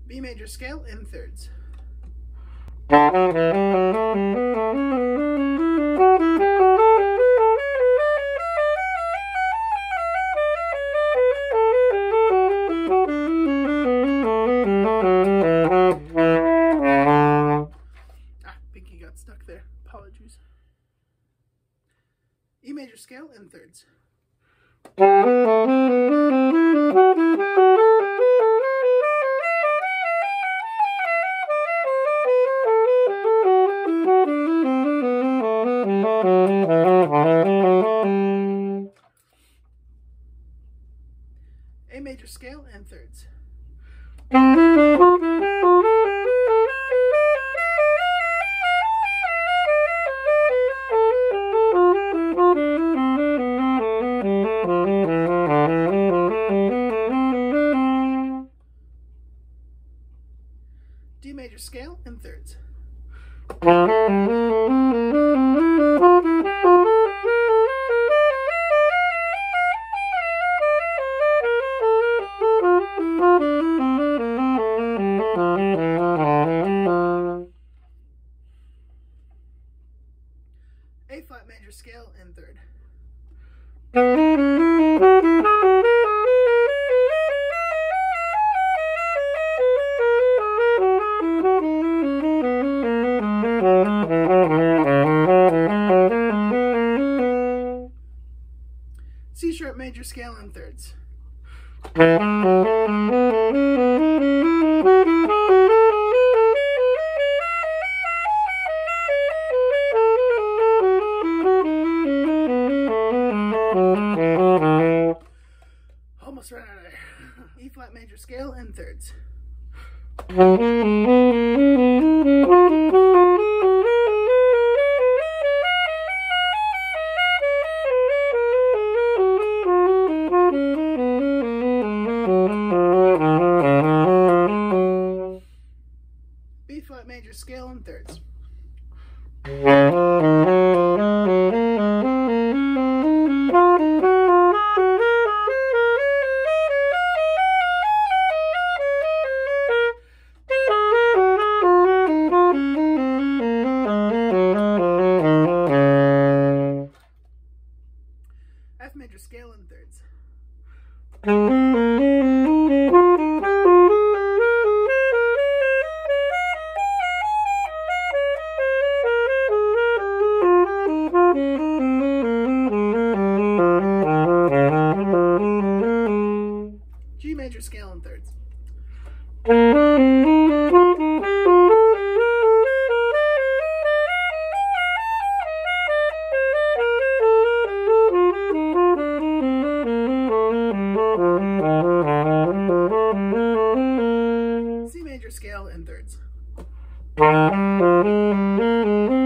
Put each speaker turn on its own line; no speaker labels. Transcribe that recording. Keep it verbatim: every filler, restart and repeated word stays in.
B major scale in thirds. Ah, pinky got stuck there. Apologies. E major scale in thirds. A major scale and thirds. D major scale and thirds. A flat major scale and third. C sharp major scale and thirds. Almost ran out of there. E flat major scale and thirds. B flat major scale and thirds. F major scale and thirds. G major scale and thirds. C major scale and thirds.